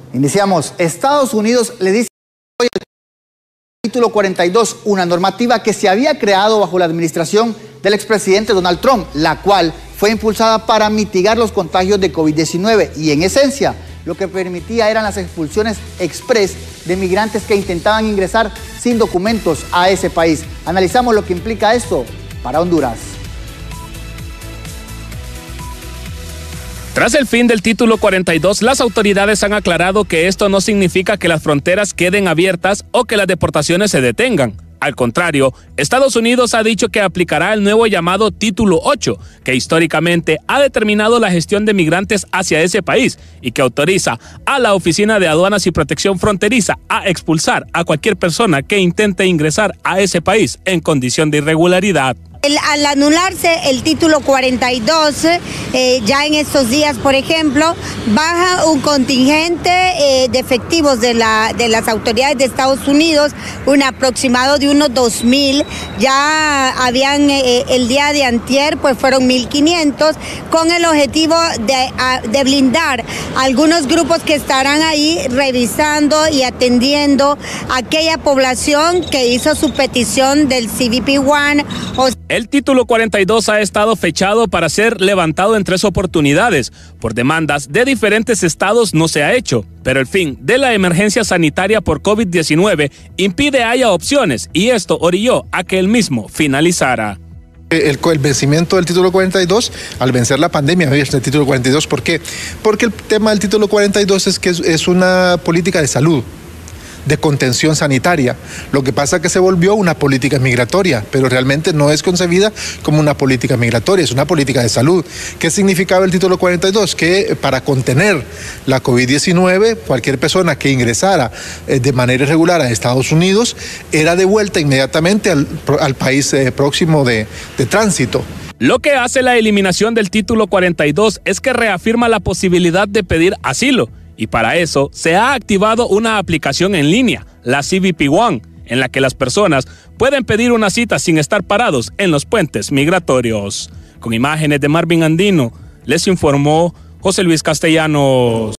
Iniciamos. Estados Unidos le dice hoy el título 42, una normativa que se había creado bajo la administración del expresidente Donald Trump, la cual fue impulsada para mitigar los contagios de COVID-19 y en esencia lo que permitía eran las expulsiones express de migrantes que intentaban ingresar sin documentos a ese país. Analizamos lo que implica esto para Honduras. Tras el fin del título 42, las autoridades han aclarado que esto no significa que las fronteras queden abiertas o que las deportaciones se detengan. Al contrario, Estados Unidos ha dicho que aplicará el nuevo llamado Título 8, que históricamente ha determinado la gestión de migrantes hacia ese país y que autoriza a la Oficina de Aduanas y Protección Fronteriza a expulsar a cualquier persona que intente ingresar a ese país en condición de irregularidad. Al anularse el título 42, ya en estos días, por ejemplo, baja un contingente de efectivos de las autoridades de Estados Unidos, un aproximado de unos 2.000, ya habían el día de antier, pues fueron 1.500, con el objetivo de blindar algunos grupos que estarán ahí revisando y atendiendo a aquella población que hizo su petición del CBP-1. El título 42 ha estado fechado para ser levantado en 3 oportunidades. Por demandas de diferentes estados no se ha hecho, pero el fin de la emergencia sanitaria por COVID-19 impide haya opciones y esto orilló a que el mismo finalizara. El vencimiento del título 42, al vencer la pandemia, el título 42, ¿por qué? Porque el tema del título 42 es que es una política de salud, de contención sanitaria. Lo que pasa es que se volvió una política migratoria, pero realmente no es concebida como una política migratoria, es una política de salud. ¿Qué significaba el título 42? Que para contener la COVID-19, cualquier persona que ingresara de manera irregular a Estados Unidos era devuelta inmediatamente al país próximo de tránsito. Lo que hace la eliminación del título 42 es que reafirma la posibilidad de pedir asilo. Y para eso se ha activado una aplicación en línea, la CBP-1, en la que las personas pueden pedir una cita sin estar parados en los puentes migratorios. Con imágenes de Marvin Andino, les informó José Luis Castellanos.